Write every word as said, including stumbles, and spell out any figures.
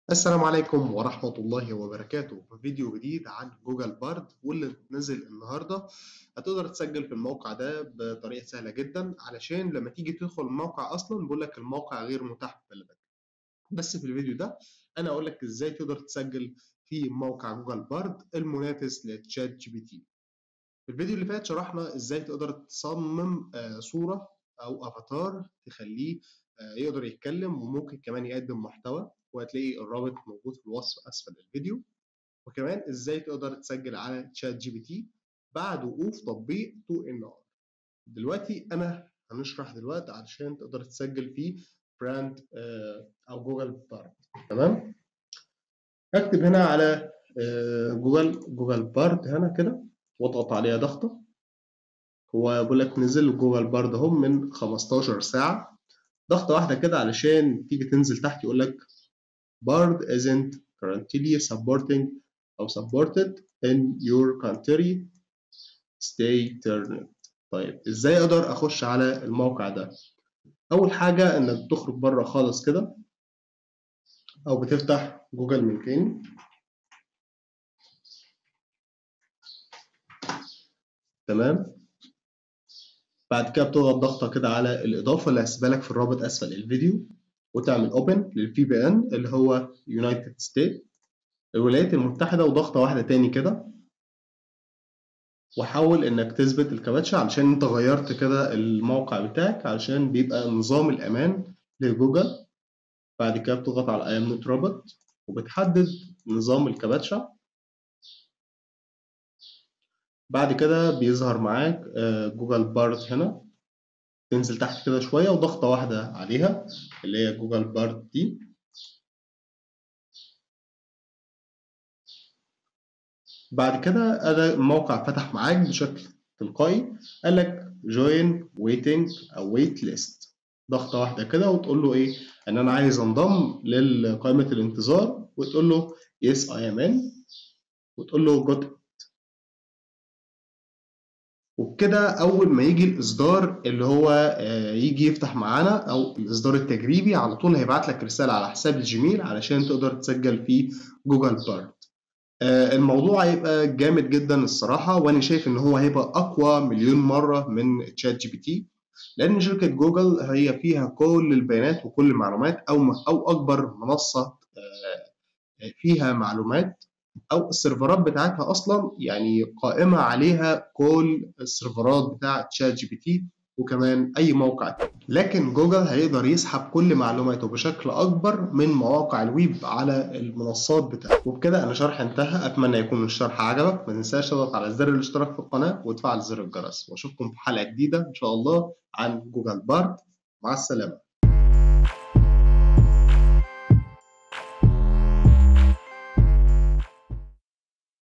السلام عليكم ورحمة الله وبركاته. في فيديو جديد عن جوجل بارد واللي نزل النهاردة. هتقدر تسجل في الموقع ده بطريقة سهلة جدا، علشان لما تيجي تدخل الموقع أصلا بيقول لك الموقع غير متاح ببلدك. بس في الفيديو ده أنا أقول لك إزاي تقدر تسجل في موقع جوجل بارد المنافس لتشات جي بي تي. في الفيديو اللي فات شرحنا إزاي تقدر تصمم آه، صورة أو أفاتار تخليه آه، يقدر يتكلم، وممكن كمان يقدم محتوى، وهتلاقي الرابط موجود في الوصف أسفل الفيديو. وكمان إزاي تقدر تسجل على تشات جي بي تي بعد وقوف تطبيق تو إن آر. دلوقتي أنا هنشرح دلوقتي علشان تقدر تسجل في براند آه، أو جوجل بارد. تمام؟ اكتب هنا على آه، جوجل جوجل بارد هنا كده، واضغط عليها ضغطة. هو بيقول لك نزل جوجل بارد اهو من خمستاشر ساعة. ضغطة واحدة كده علشان تيجي تنزل تحت يقول لك بارد isn't currently supporting أو supported in your country, stay tuned. طيب ازاي اقدر اخش على الموقع ده؟ اول حاجة انك تخرج بره خالص كده، او بتفتح جوجل من تاني. تمام. بعد كده بتضغط ضغطة كده على الإضافة اللي هسيبها لك في الرابط أسفل الفيديو، وتعمل أوبن للفي بي إن اللي هو يونايتد ستيت، الولايات المتحدة، وضغطة واحدة تاني كده. وحاول إنك تثبت الكابتشا علشان أنت غيرت كده الموقع بتاعك، علشان بيبقى نظام الأمان لجوجل. بعد كده بتضغط على I am not robot وبتحدد نظام الكابتشا. بعد كده بيظهر معاك جوجل بارد هنا، تنزل تحت كده شوية وضغطة واحدة عليها اللي هي جوجل بارد دي. بعد كده أدا الموقع فتح معاك بشكل تلقائي، قال لك join waiting أو wait list. ضغطة واحدة كده وتقول له إيه؟ إن أنا عايز أنضم لقائمة الانتظار، وتقول له yes I am in، وتقول له got. وبكده أول ما يجي الإصدار اللي هو آه، يجي يفتح معانا، أو الإصدار التجريبي، على طول هيبعت لك رسالة على حساب الجيميل علشان تقدر تسجل في جوجل بارد. آه، الموضوع هيبقى جامد جدا الصراحة، وأنا شايف إن هو هيبقى أقوى مليون مرة من تشات جي بي تي، لأن شركة جوجل هي فيها كل البيانات وكل المعلومات، أو أو أكبر منصة آه، فيها معلومات، أو السيرفرات بتاعتها أصلا يعني قائمة عليها كل السيرفرات بتاعة شات جي بي تي، وكمان أي موقع تاني. لكن جوجل هيقدر يسحب كل معلوماته بشكل أكبر من مواقع الويب على المنصات بتاعته. وبكده أنا شرح انتهى، أتمنى يكون الشرح عجبك. ما تنساش تضغط على زر الاشتراك في القناة وتفعل زر الجرس، وأشوفكم في حلقة جديدة إن شاء الله عن جوجل بارد. مع السلامة.